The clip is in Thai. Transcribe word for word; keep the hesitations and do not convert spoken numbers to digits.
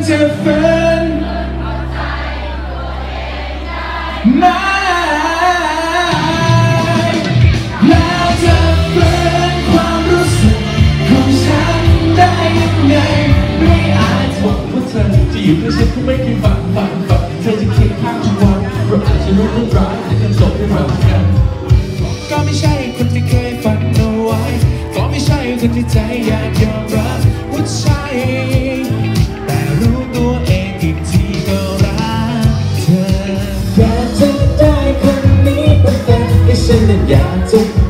จะฝืนไม่แล้วจะฝืนความรู้สึกของฉันได้ยังไงไม่อาจบอกว่าเธอจะอยู่กับฉันก็ไม่เคยฝันฝันฝันเธอจะเคียงข้างทุกวันเราอาจจะรู้เรื่องราวแต่ยังจบไม่เหมือนกันก็ไม่ใช่คนที่เคยฝันเอาไว้ก็ไม่ใช่คนที่ใจอยากยอมรับว่าใช่แต่รู้ตัวเองอีกทีก็รักเธออยากจะได้คนนี้เป็นแฟนให้ฉันนั้นอยากจะ